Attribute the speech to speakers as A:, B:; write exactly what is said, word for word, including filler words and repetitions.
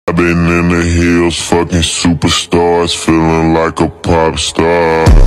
A: I've been in the hills, fucking superstars, feeling like a pop star.